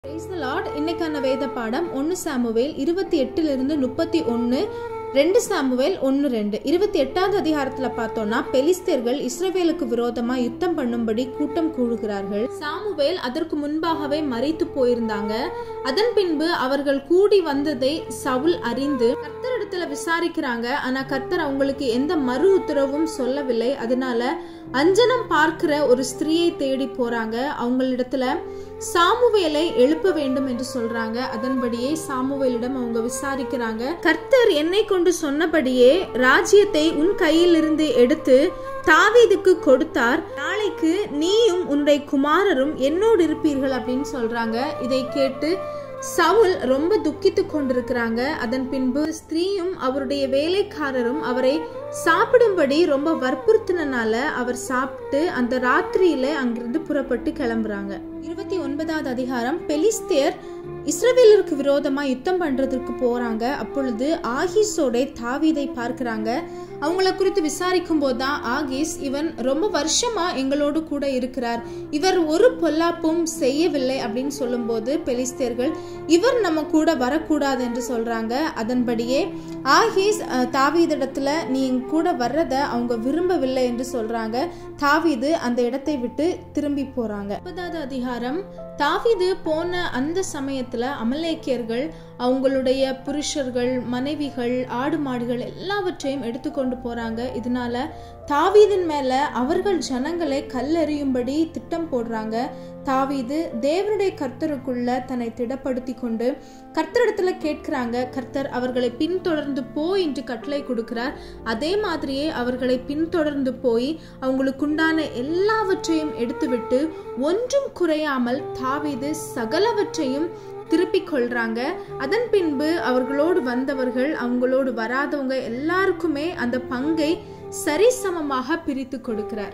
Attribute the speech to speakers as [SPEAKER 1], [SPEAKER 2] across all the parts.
[SPEAKER 1] Praise the Lord. இன்னைக்கான வேத பாடம் 1 சாமுவேல் 28 31 2 சாமுவேல் 1-2 28வது அதிகாரத்துல பார்த்தோம்னா பெலிஸ்தர்கள் இஸ்ரவேலுக்கு விரோதமா யுத்தம் பண்ணும்படி கூட்டம் கூடுகிறார்கள். சாமுவேல் அதற்கு முன்பாகவே மரித்து போயிருந்தாங்க. அதன் பின்பு அவர்கள் கூடி வந்ததை சவுல் அறிந்து கர்த்தரிடத்துல விசாரிக்கிறாங்க. ஆனா கர்த்தர் அவங்களுக்கு எந்த மறு உத்தரவும் சொல்லவில்லை. அதனால அஞ்சனம் பார்க்கிற ஒரு ஸ்திரீயை தேடி போறாங்க. அவங்களிடத்துல சாமுவேலை எழுப்ப வேண்டும் என்று சொல்றாங்க. அதன்படியே சாமுவேலிடம் அவங்க விசாரிக்கிறாங்க. கர்த்தர் என்னை கொண்டு சொன்னபடியே ராஜ்யத்தை உன் கையிலிருந்து எடுத்து தாவீதுக்கு கொடுத்தார். நாளைக்கு நீயும் உன்னுடைய குமாரரும் என்னோடு இருப்பீர்கள் அப்படின்னு சொல்றாங்க. இதை கேட்டு சவுல் ரொம்ப துக்கித்து கொண்டிருக்கிறாங்க. அதன் பின்பு ஸ்திரீயும் அவருடைய வேலைக்காரரும் அவரை சாப்பிடும்படி ரொம்ப வற்புறுத்தினால அவர் சாப்பிட்டு அந்த ராத்திரியில அங்கிருந்து புறப்பட்டு கிளம்புறாங்க. 29வது அதிகாரம் பெலிஸ்தேர் இஸ்ரவேலருக்கு விரோதமா யுத்தம் பண்றதுக்கு போறாங்க. அப்பொழுது ஆகீஸோட தாவீதை பார்க்கிறாங்க. அவங்கள குறித்து விசாரிக்கும் போதுதான் ஆகீஸ் இவன் ரொம்ப வருஷமா எங்களோடு கூட இருக்கிறார், இவர் ஒரு பொல்லாப்பும் செய்யவில்லை அப்படின்னு சொல்லும் போது பெலிஸ்தேர்கள் இவர் நம்ம கூட வரக்கூடாது என்று சொல்றாங்க. அதன்படியே ஆகீஸ் தாவீதிடத்துல நீ கூட வர்றத அவங்க விரும்பவில்லை என்று சொல்றாங்க. தாவீது அந்த இடத்தை விட்டு திரும்பி போறாங்க. 30வது அதிகாரம் தாவீது போன அந்த சமயத்துல அமலேக்கியர்கள் அவங்களுடைய புருஷர்கள், மனைவிகள், ஆடு மாடுகள் எல்லாவற்றையும் எடுத்துக்கொண்டு போறாங்க. இதனால தாவீதின் மேல அவர்கள் ஜனங்களை கல்லெறியும்படி திட்டம் போடுறாங்க. தாவீது தேவனுடைய கர்த்தருக்குள்ள தன்னை திடப்படுத்தி கொண்டு கர்த்தரிடத்துல கேட்கிறாங்க. கர்த்தர் அவர்களை பின்தொடர்ந்து போய் என்று கட்டளை கொடுக்கிறார். அதே மாதிரியே அவர்களை பின்தொடர்ந்து போய் அவங்களுக்குண்டான எல்லாவற்றையும் எடுத்துவிட்டு ஒன்றும் குறையாமல் தாவீது சகலவற்றையும் திருப்பிக் கொள்றாங்க. அதன் பின்பு அவர்களோடு வந்தவர்கள் அவங்களோடு வராதவங்க எல்லாருக்குமே அந்த பங்கை சரிசமமாக பிரித்து கொடுக்கிறார்.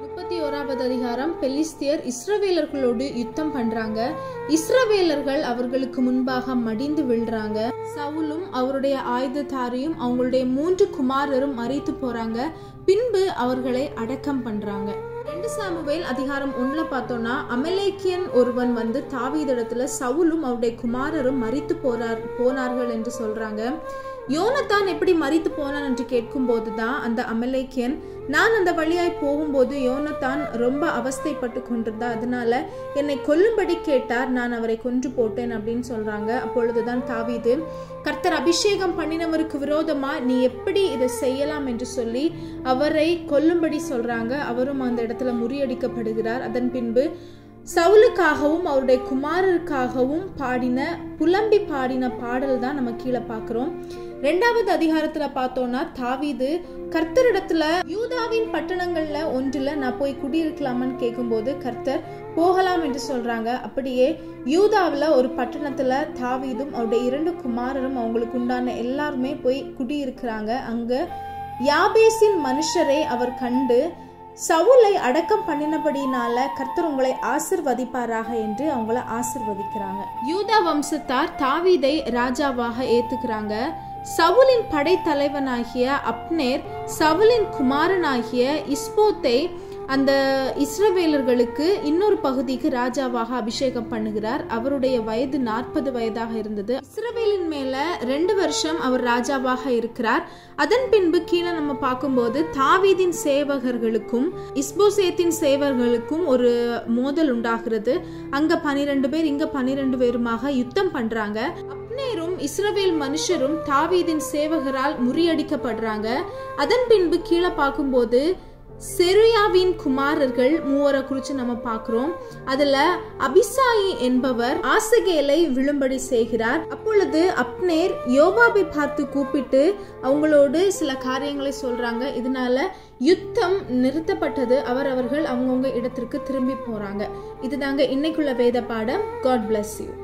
[SPEAKER 1] 31வது அதிகாரம் பெலிஸ்தியர் இஸ்ரவேலர்களோடு யுத்தம் பண்றாங்க. இஸ்ரவேலர்கள் அவர்களுக்கு முன்பாக மடிந்து விழுறாங்க. சவுலும் அவருடைய ஆயுததாரியும் அவங்களுடைய 3 குமாரரும் மரித்து போறாங்க. பின்பு அவர்களை அடக்கம் பண்றாங்க. 2 சாமுவேல் அதிகாரம் 1 பார்த்தோம்னா அமலேக்கியன் ஒருவன் வந்து தாவீதிடத்துல சவுலும் அவருடைய குமாரரும் மரித்து போனார்கள் என்று சொல்றாங்க. யோனத்தான் எப்படி மரித்து போனான் என்று கேட்கும் போதுதான் அந்த அமலேக்கியன் நான் அந்த வழியாய் போகும்போது யோனத்தான் ரொம்ப அவஸ்தைப்பட்டு கொண்டிருந்தா, அதனால என்னை கொல்லும்படி கேட்டார், நான் அவரை கொன்று போட்டேன் அப்படின்னு சொல்றாங்க. அப்பொழுதுதான் தாவீது கர்த்தர் அபிஷேகம் பண்ணினவருக்கு விரோதமா நீ எப்படி இதை செய்யலாம் என்று சொல்லி அவரை கொல்லும்படி சொல்றாங்க. அவரும் அந்த இடத்துல முறியடிக்கப்படுகிறார். அதன் பின்பு சவுலுக்காகவும் அவருடைய குமாரருக்காகவும் புலம்பி பாடின பாடல் தான் நம்ம கீழே பார்க்கிறோம். 2வது அதிகாரத்துல பார்த்தோம்னா தாவீது கர்த்தரிடத்துல யூதாவின் பட்டணங்கள்ல ஒன்றுல நான் போய் குடியிருக்கலாமான்னு கேட்கும்போது கர்த்தர் போகலாம் என்று சொல்றாங்க. அப்படியே யூதாவில ஒரு பட்டணத்துல தாவீதும் அவருடைய 2 குமாரரும் அவங்களுக்கு உண்டான எல்லாருமே போய் குடியிருக்கிறாங்க. அங்க யாபேசின் மனுஷரை அவர் கண்டு சவுலை அடக்கம் பண்ணினபடினால கர்த்தர் உங்களை ஆசிர்வதிப்பாராக என்று அவங்கள ஆசிர்வதிக்கிறாங்க. யூதா வம்சத்தார் தாவீதை ராஜாவாக ஏத்துக்கிறாங்க. சவுலின் படைத்தலைவனாகிய அப்னேர் சவுலின் குமாரனாகிய இஸ்போத்தை அந்த இஸ்ரவேலர்களுக்கு இன்னொரு பகுதிக்கு ராஜாவாக அபிஷேகம் பண்ணுகிறார். அவருடைய வயது 40 வயதாக இருந்தது. இஸ்ரவேலின் மேல 2 வருஷம் அவர் ராஜாவாக இருக்கிறார். அதன் பின்பு கீழே நம்ம பார்க்கும்போது தாவீதின் சேவகர்களுக்கும் இஸ்போசேத்தின் சேவகர்களுக்கும் ஒரு மோதல் உண்டாகிறது. அங்க 12 பேர் இங்க 12 பேருமாக யுத்தம் பண்றாங்க. அப்னேரும் இஸ்ரவேல் மனுஷரும் தாவீதின் சேவகரால் முறியடிக்கப்படுறாங்க. அதன் பின்பு கீழே பார்க்கும்போது செருயாவின் குமாரர்கள் 3 குறிச்சு நம்ம பார்க்கிறோம். அதுல அபிசாயி என்பவர் ஆசகேலை விழும்படி செய்கிறார். அப்பொழுது அப்னேர் யோவாபை பார்த்து கூப்பிட்டு அவங்களோடு சில காரியங்களை சொல்றாங்க. இதனால யுத்தம் நிறுத்தப்பட்டது. அவர்கள் அவங்கவுங்க இடத்திற்கு திரும்பி போறாங்க. இதுதாங்க இன்னைக்குள்ள வேத பாடம். God bless you.